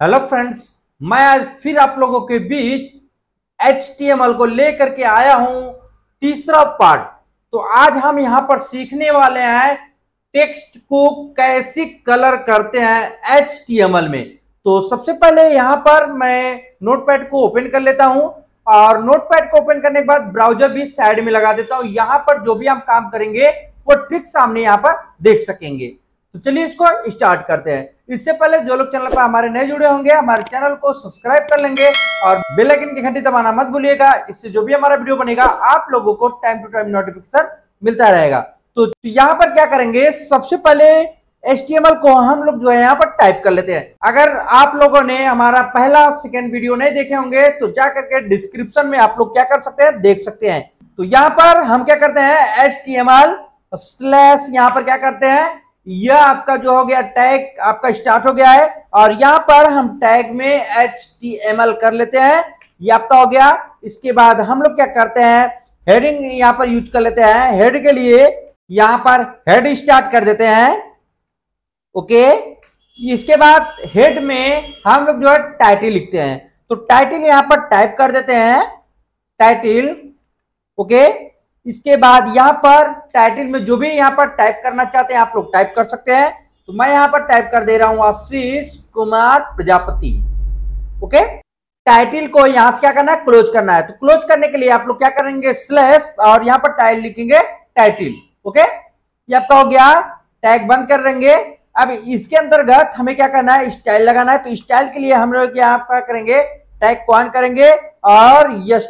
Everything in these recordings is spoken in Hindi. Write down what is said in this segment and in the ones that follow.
हेलो फ्रेंड्स, मैं आज फिर आप लोगों के बीच HTML को लेकर के आया हूं तीसरा पार्ट। तो आज हम यहां पर सीखने वाले हैं टेक्स्ट को कैसे कलर करते हैं HTML में। तो सबसे पहले यहां पर मैं नोटपैड को ओपन कर लेता हूं और नोटपैड को ओपन करने के बाद ब्राउजर भी साइड में लगा देता हूं। यहां पर जो भी हम काम करेंगे वो ठीक सामने यहां पर देख सकेंगे। तो चलिए इसको स्टार्ट करते हैं। इससे पहले जो लोग चैनल पर हमारे नए जुड़े होंगे हमारे चैनल को सब्सक्राइब कर लेंगे और बेल आइकन की घंटी दबाना मत भूलिएगा। इससे जो भी हमारा वीडियो बनेगा आप लोगों को टाइम टू टाइम नोटिफिकेशन मिलता रहेगा। तो यहाँ पर क्या करेंगे, सबसे पहले HTML को हम लोग जो है यहाँ पर टाइप कर लेते हैं। अगर आप लोगों ने हमारा पहला सेकेंड वीडियो नहीं देखे होंगे तो जा करके डिस्क्रिप्शन में आप लोग क्या कर सकते हैं, देख सकते हैं। तो यहाँ पर हम क्या करते हैं, HTML स्लैश यहाँ पर क्या करते हैं, यह आपका जो हो गया टैग आपका स्टार्ट हो गया है और यहां पर हम टैग में HTML कर लेते हैं। यह आपका हो गया। इसके बाद हम लोग क्या करते हैं, हेडिंग यहां पर यूज कर लेते हैं। हेड के लिए यहां पर हेड स्टार्ट कर देते हैं। ओके, इसके बाद हेड में हम लोग जो है टाइटल लिखते हैं। तो टाइटल यहां पर टाइप कर देते हैं, टाइटल। ओके, इसके बाद यहां पर टाइटल में जो भी यहां पर टाइप करना चाहते हैं आप लोग टाइप कर सकते हैं। तो मैं यहां पर टाइप कर दे रहा हूं आशीष कुमार प्रजापति। ओके, टाइटल को यहां से क्या करना है, क्लोज करना है। तो क्लोज करने के लिए आप लोग क्या करेंगे, स्लैश और यहां पर टाइटल लिखेंगे टाइटल। ओके, ये आपका हो गया। टैग बंद कर देंगे। अब इसके अंतर्गत हमें क्या करना है, स्टाइल लगाना है। तो स्टाइल के लिए हम लोग क्या करेंगे, टैग को ऑन करेंगे और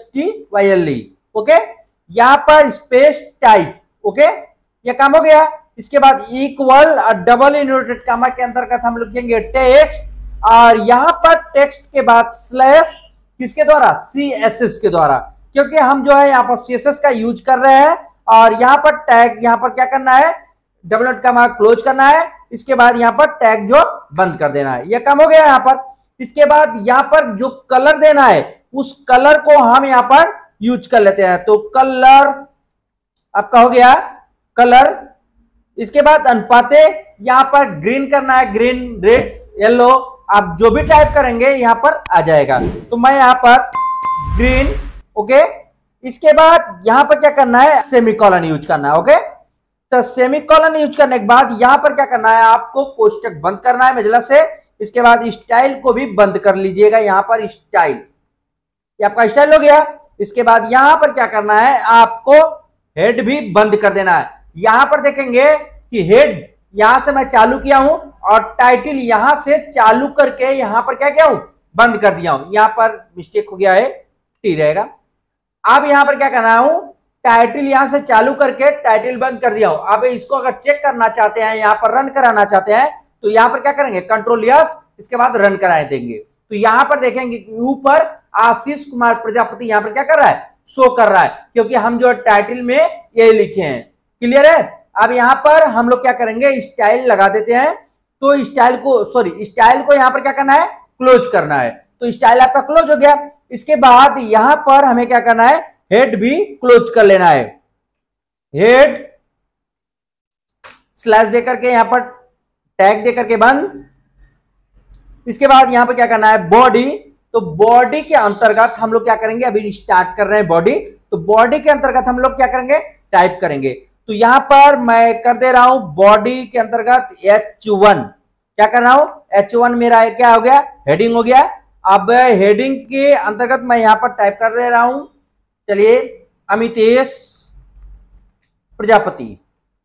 STYLE। ओके, यहां पर स्पेस टाइप। ओके, ये काम हो गया। इसके बाद इक्वल और डबल इनवर्टेड कामा के अंतर्गत हम लोग लिखेंगे टेक्स्ट और यहां पर टेक्स्ट के बाद स्लैश किसके द्वारा, CSS के द्वारा, क्योंकि हम जो है यहां पर CSS का यूज कर रहे हैं। और यहां पर टैग यहां पर क्या करना है, डबल इनवर्टेड कामा क्लोज करना है। इसके बाद यहां पर टैग जो बंद कर देना है। यह काम हो गया यहां पर। इसके बाद यहां पर जो कलर देना है उस कलर को हम यहां पर यूज कर लेते हैं। तो कलर आपका हो गया, कलर। इसके बाद अनुपाते यहां पर ग्रीन करना है, ग्रीन, रेड, येलो, आप जो भी टाइप करेंगे यहां पर आ जाएगा। तो मैं यहां पर ग्रीन। ओके, इसके बाद यहां पर क्या करना है, सेमीकोलन यूज करना है। ओके, तो सेमीकोलन यूज करने के बाद यहां पर क्या करना है, आपको कोष्टक बंद करना है मजला से। इसके बाद स्टाइल को भी बंद कर लीजिएगा। यहां पर स्टाइल, ये आपका स्टाइल हो गया। इसके बाद यहां पर क्या करना है, आपको हेड भी बंद कर देना है। यहां पर देखेंगे कि हेड यहां से मैं चालू किया हूं और टाइटल यहां से चालू करके यहां पर क्या किया हूं, बंद कर दिया हूं। यहां पर मिस्टेक हो गया है, टी रहेगा। अब यहां पर क्या करना हूं, टाइटल यहां से चालू करके टाइटल बंद कर दिया हूं। अब इसको अगर चेक करना चाहते हैं, यहां पर रन कराना चाहते हैं, तो यहां पर क्या करेंगे, कंट्रोल यस, इसके बाद रन कराए देंगे। तो यहां पर देखेंगे ऊपर आशीष कुमार प्रजापति यहां पर क्या कर रहा है, शो कर रहा है, क्योंकि हम जो टाइटल में ये लिखे हैं। क्लियर है। अब यहां पर हम लोग क्या करेंगे, स्टाइल लगा देते हैं। तो स्टाइल को यहां पर क्या करना है, क्लोज करना है। तो स्टाइल आपका क्लोज हो गया। इसके बाद यहां पर हमें क्या करना है, हेड भी क्लोज कर लेना है। हेड स्लैश देकर के यहां पर टैग देकर के बंद। इसके बाद यहां पर क्या करना है, बॉडी। तो बॉडी के अंतर्गत हम लोग क्या करेंगे, अभी स्टार्ट कर रहे हैं बॉडी। तो बॉडी के अंतर्गत हम लोग क्या करेंगे, टाइप करेंगे। तो यहां पर मैं कर दे रहा हूं बॉडी के अंतर्गत H1। क्या कर रहा हूं, H1 मेरा क्या हो गया, हेडिंग हो गया। अब हेडिंग के अंतर्गत मैं यहां पर टाइप कर दे रहा हूं, चलिए, अमितेश प्रजापति।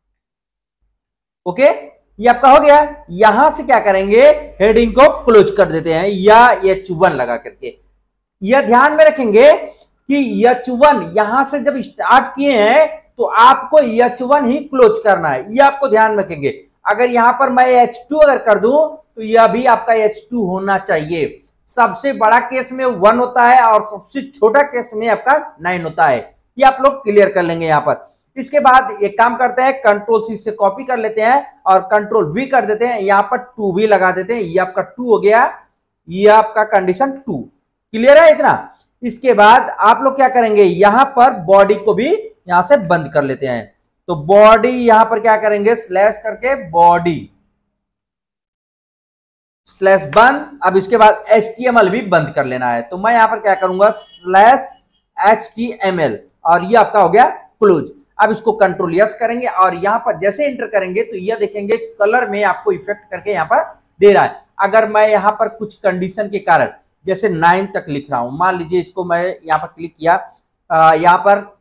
ओके, ये आपका हो गया। यहां से क्या करेंगे, हेडिंग को क्लोज कर देते हैं या H1 लगा करके। यह ध्यान में रखेंगे कि H1 यहां से जब स्टार्ट किए हैं तो आपको H1 ही क्लोज करना है। यह आपको ध्यान में रखेंगे। अगर यहां पर मैं H2 अगर कर दूं तो यह भी आपका H2 होना चाहिए। सबसे बड़ा केस में 1 होता है और सबसे छोटा केस में आपका 9 होता है। ये आप लोग क्लियर कर लेंगे यहां पर। इसके बाद एक काम करते हैं, कंट्रोल C से कॉपी कर लेते हैं और कंट्रोल V कर देते हैं। यहां पर 2 भी लगा देते हैं। ये आपका 2 हो गया, ये आपका कंडीशन 2। क्लियर है इतना। इसके बाद आप लोग क्या करेंगे, यहां पर बॉडी को भी यहां से बंद कर लेते हैं। तो बॉडी यहां पर क्या करेंगे, स्लैश करके बॉडी। स्लैश बंद। अब इसके बाद HTML भी बंद कर लेना है। तो मैं यहां पर क्या करूंगा, स्लैश HTML, और ये आपका हो गया क्लोज। अब इसको कंट्रोल यस करेंगे और यहां पर जैसे एंटर करेंगे तो यह देखेंगे कलर में आपको इफेक्ट करके यहां पर दे रहा है। अगर मैं यहां पर कुछ कंडीशन के कारण जैसे 9 तक लिख रहा हूं, मान लीजिए इसको मैं यहां पर क्लिक किया, यहां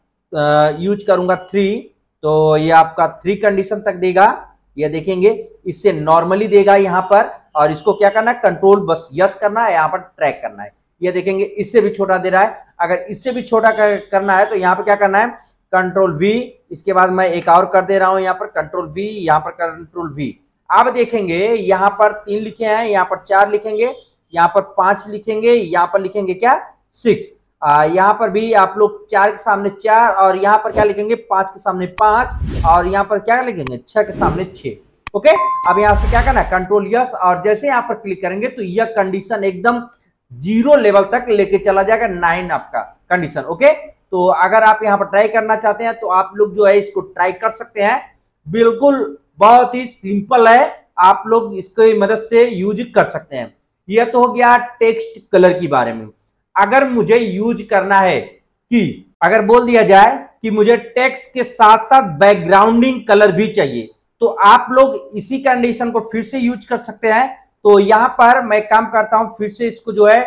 पर यूज करूंगा 3, तो ये आपका 3 कंडीशन तक देगा। ये देखेंगे इससे नॉर्मली देगा यहां पर, और इसको क्या करना है, कंट्रोल बस यस करना है, यहां पर ट्रैक करना है। ये देखेंगे इससे भी छोटा दे रहा है। अगर इससे भी छोटा करना है तो यहां पर क्या करना है, कंट्रोल वी, इसके बाद मैं एक और कर दे रहा हूं, यहां पर कंट्रोल वी, यहां पर कंट्रोल वी। अब देखेंगे यहां पर 3 लिखे हैं, यहां पर 4 लिखेंगे, यहां पर 5 लिखेंगे, यहां पर लिखेंगे क्या 6, यहां पर भी आप लोग 4 के सामने 4, और यहां पर क्या लिखेंगे 5 के सामने 5, और यहां पर क्या लिखेंगे 6 के सामने 6। ओके, अब यहां से क्या करना है, कंट्रोल यस, और जैसे यहां पर क्लिक करेंगे तो यह कंडीशन एकदम 0 लेवल तक लेके चला जाएगा, 9 आपका कंडीशन। ओके, तो अगर आप यहां पर ट्राई करना चाहते हैं तो आप लोग जो है इसको ट्राई कर सकते हैं। बिल्कुल बहुत ही सिंपल है, आप लोग इसकी मदद से यूज कर सकते हैं। यह तो हो गया टेक्स्ट कलर के बारे में। अगर मुझे यूज करना है कि अगर बोल दिया जाए कि मुझे टेक्स्ट के साथ साथ बैकग्राउंडिंग कलर भी चाहिए, तो आप लोग इसी कंडीशन को फिर से यूज कर सकते हैं। तो यहां पर मैं काम करता हूं, फिर से इसको जो है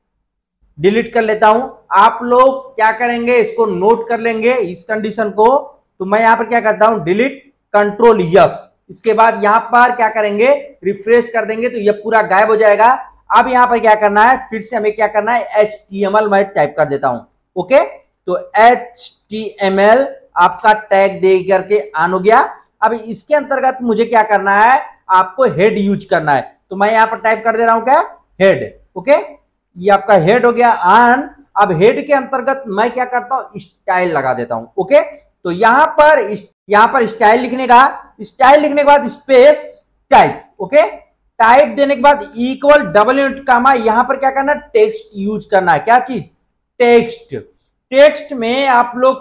डिलीट कर लेता हूं। आप लोग क्या करेंगे, इसको नोट कर लेंगे इस कंडीशन को। तो मैं यहां पर क्या करता हूं, डिलीट, कंट्रोल यस, इसके बाद यहां पर क्या करेंगे, रिफ्रेश कर देंगे तो यह पूरा गायब हो जाएगा। अब यहां पर क्या करना है, फिर से हमें क्या करना है, HTML मैं टाइप कर देता हूं। ओके, तो HTML आपका टैग दे करके ऑन हो गया। अब इसके अंतर्गत मुझे क्या करना है, आपको हेड यूज करना है। तो मैं यहां पर टाइप कर दे रहा हूं क्या, हेड। ओके, ये आपका हेड हो गया ऑन। अब हेड के अंतर्गत मैं क्या करता हूं, स्टाइल लगा देता हूं। ओके, तो यहां पर स्टाइल लिखने के बाद स्पेस टाइप। ओके, टाइप देने के बाद इक्वल डबल यूनिट कामा, यहां पर क्या करना है, टेक्स्ट यूज करना है। क्या चीज, टेक्स्ट। टेक्स्ट में आप लोग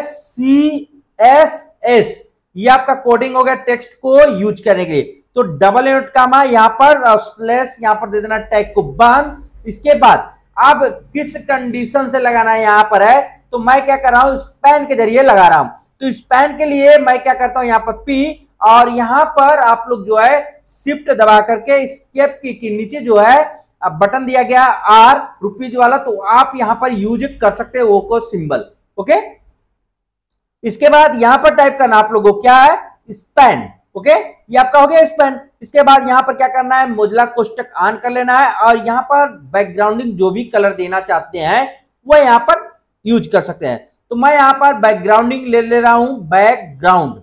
CSS, ये आपका कोडिंग हो गया टेक्स्ट को यूज करने के लिए। तो डबल यूनिट कामा यहां पर, स्लैश यहां पर दे देना टैग को बंद। इसके बाद अब किस कंडीशन से लगाना है यहां पर है, तो मैं क्या कर रहा हूं, स्पैन के जरिए लगा रहा हूं। तो स्पैन के लिए मैं क्या करता हूं, यहां पर P, और यहां पर आप लोग जो है शिफ्ट दबा करके एस्केप की के नीचे जो है अब बटन दिया गया R रुपीज वाला, तो आप यहां पर यूज कर सकते हैं वो को सिंबल। ओके, इसके बाद यहां पर टाइप करना आप लोगों को क्या है, स्पैन। ओके, ये आपका हो गया स्पैन। इसके बाद यहां पर क्या करना है, मोजिला कोष्टक ऑन कर लेना है, और यहां पर बैकग्राउंडिंग जो भी कलर देना चाहते हैं वो यहां पर यूज कर सकते हैं। तो मैं यहां पर बैकग्राउंडिंग ले रहा हूं, बैकग्राउंड।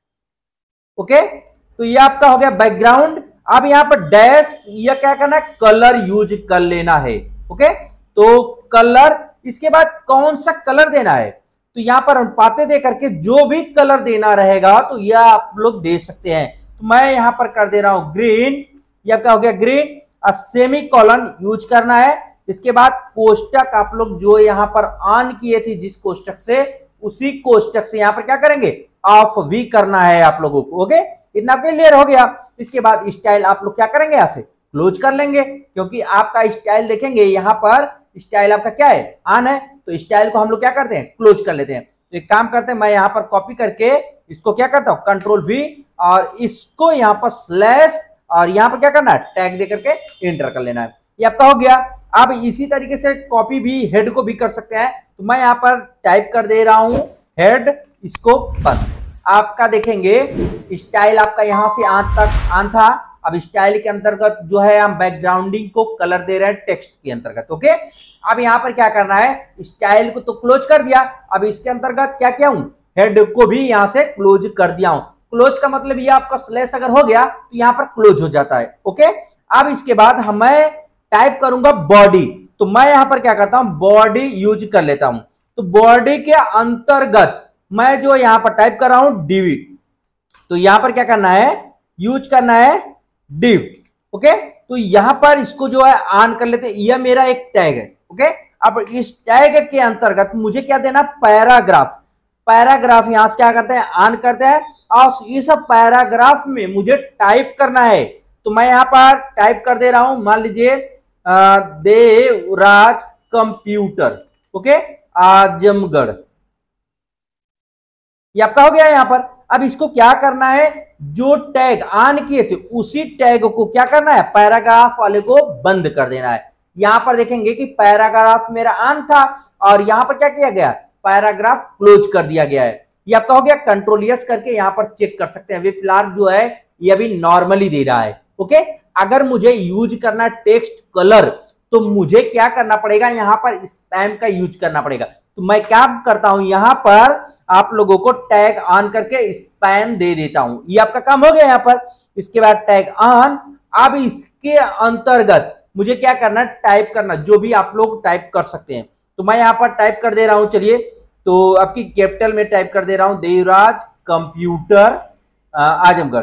ओके, तो ये आपका हो गया बैकग्राउंड। अब यहां पर डैश, ये क्या करना है, कलर यूज कर लेना है। ओके, तो कलर, इसके बाद कौन सा कलर देना है, तो यहां पर अनुपाते दे करके जो भी कलर देना रहेगा तो यह आप लोग दे सकते हैं। तो मैं यहां पर कर दे रहा हूं ग्रीन, यह क्या हो गया ग्रीन। सेमी कॉलन यूज करना है। इसके बाद कोष्टक आप लोग जो यहां पर ऑन किए थे जिस कोष्टक से, उसी कोष्टक से यहां पर क्या करेंगे, ऑफ भी करना है आप लोगों को। ओके, इतना क्लियर हो गया। इसके बाद स्टाइल आप लोग क्या करेंगे, यहां से क्लोज कर लेंगे, क्योंकि आपका स्टाइल देखेंगे यहां पर स्टाइल आपका क्या है, ऑन है। तो स्टाइल को हम लोग क्या करते हैं, क्लोज कर लेते हैं। तो एक काम करते हैं, मैं यहां पर कॉपी करके इसको क्या करता हूं, कंट्रोल V, और इसको यहां पर स्लैश, और यहां पर क्या करना है, टैग दे करके एंटर कर लेना है। ये आपका हो गया। अब इसी तरीके से कॉपी भी हेड को भी कर सकते हैं। तो मैं यहां पर टाइप कर दे रहा हूं हेड, इसको बंद। आपका देखेंगे स्टाइल आपका यहां से आंत तक ऑन था। अब स्टाइल के अंतर्गत जो है हम बैकग्राउंडिंग को कलर दे रहे हैं टेक्स्ट के अंतर्गत। ओके, अब यहां पर क्या करना है, स्टाइल को तो क्लोज कर दिया, अब इसके अंतर्गत क्या किया हूं, हेड को भी यहां से क्लोज कर दिया हूं। क्लोज का मतलब ये आपका स्लैश अगर हो गया तो यहां पर क्लोज हो जाता है। ओके, अब इसके बाद मैं टाइप करूंगा बॉडी। तो मैं यहां पर क्या करता हूं, बॉडी यूज कर लेता हूं। तो बॉडी के अंतर्गत मैं जो यहां पर टाइप कर रहा हूं डिव। तो यहां पर क्या करना है, यूज करना है डिव। ओके, तो यहां पर इसको जो है ऑन कर लेते हैं, यह मेरा एक टैग है। ओके, अब इस टैग के अंतर्गत मुझे क्या देना, पैराग्राफ। पैराग्राफ यहां से क्या करते हैं, ऑन करते हैं, और इस पैराग्राफ में मुझे टाइप करना है तो मैं यहाँ पर टाइप कर दे रहा हूं, मान लीजिए देवराज कंप्यूटर, ओके, आजमगढ़, ये आपका हो गया यहाँ पर। अब इसको क्या करना है, जो टैग ऑन किए थे उसी टैग को क्या करना है, पैराग्राफ वाले को बंद कर देना है। यहां पर देखेंगे कि पैराग्राफ मेरा ऑन था और यहां पर क्या किया गया, पैराग्राफ क्लोज कर दिया गया है। ये आपका हो गया। कंट्रोल यस करके यहां पर चेक कर सकते हैं, अभी फिलहाल जो है ये अभी नॉर्मली दे रहा है, ओके। अगर मुझे यूज करना टेक्स्ट कलर तो मुझे क्या करना पड़ेगा, यहां पर स्पैम का यूज करना पड़ेगा। तो मैं क्या करता हूं, यहां पर आप लोगों को टैग ऑन करके स्पैम दे देता हूं, ये आपका काम हो गया यहां पर। इसके बाद टैग ऑन। अब इसके अंतर्गत मुझे क्या करना, टाइप करना, जो भी आप लोग टाइप कर सकते हैं। तो मैं यहां पर टाइप कर दे रहा हूं, चलिए, तो आपकी कैपिटल में टाइप कर दे रहा हूं, देवराज कंप्यूटर आजमगढ़,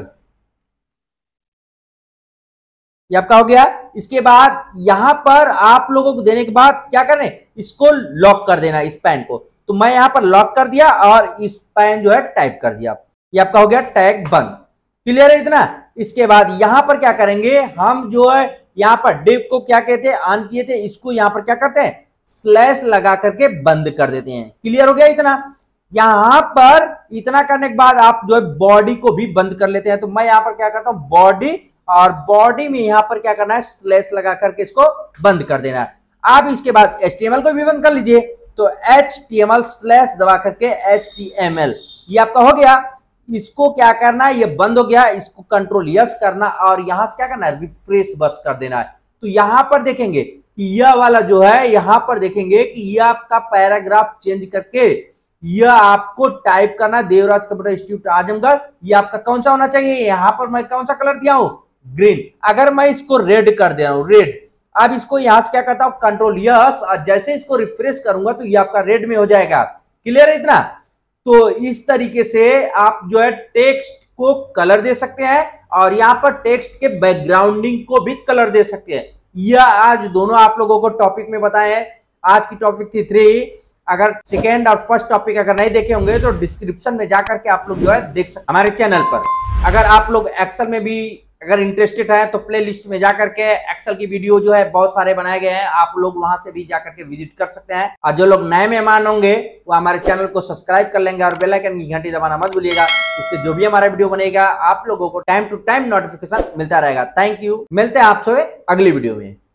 ये आपका हो गया। इसके बाद यहां पर आप लोगों को देने के बाद क्या करना है, इसको लॉक कर देना इस पैन को। तो मैं यहां पर लॉक कर दिया और इस पैन जो है टाइप कर दिया, ये आपका हो गया टैग बंद। क्लियर है इतना। इसके बाद यहां पर क्या करेंगे, हम जो है यहां पर डिव को क्या कहते हैं, ऑन किए थे, इसको यहां पर क्या करते हैं, स्लैश लगा करके बंद कर देते हैं। क्लियर हो गया इतना। यहां पर इतना करने के बाद आप जो है बॉडी को भी बंद कर लेते हैं। तो मैं यहां पर क्या करता हूं, बॉडी, और बॉडी में यहां पर क्या करना है, स्लैश लगा करके इसको बंद कर देना है। अब इसके बाद HTML को भी बंद कर लीजिए, तो HTML स्लैश दबा करके HTML, ये आपका हो गया। इसको क्या करना है, ये बंद हो गया, इसको कंट्रोल यस करना और यहां से क्या करना है, रिफ्रेश बस कर देना है। तो यहां पर देखेंगे कि यह वाला जो है, यहां पर देखेंगे कि यह आपका पैराग्राफ चेंज करके यह आपको टाइप करना, देवराज कंप्यूटर इंस्टीट्यूट आजमगढ़, ये आपका कौन सा होना चाहिए, यहां पर मैं कौन सा कलर दिया हूं, ग्रीन। अगर मैं इसको रेड कर दे रहा हूं, रेड, अब इसको यहां से क्या करता हूं, कंट्रोल यस, और जैसे इसको रिफ्रेश करूंगा तो ये आपका रेड में हो जाएगा। क्लियर है इतना। तो इस तरीके से आप जो है टेक्स्ट को कलर दे सकते हैं और यहां पर टेक्स्ट के बैकग्राउंडिंग को भी कलर दे सकते हैं। यह आज दोनों आप लोगों को टॉपिक में बताए हैं। आज की टॉपिक थी 3। अगर सेकेंड और फर्स्ट टॉपिक अगर नहीं देखे होंगे तो डिस्क्रिप्शन में जाकर के आप लोग जो है देख सकते हमारे चैनल पर। अगर आप लोग एक्सेल में भी अगर इंटरेस्टेड है तो प्ले लिस्ट में जाकर के एक्सेल की वीडियो जो है बहुत सारे बनाए गए हैं, आप लोग वहां से भी जाकर के विजिट कर सकते हैं। और जो लोग नए मेहमान होंगे वो हमारे चैनल को सब्सक्राइब कर लेंगे और बेल आइकन की घंटी दबाना मत भूलिएगा। इससे जो भी हमारा वीडियो बनेगा आप लोगों को टाइम टू टाइम नोटिफिकेशन मिलता रहेगा। थैंक यू, मिलते हैं आपसे अगली वीडियो में।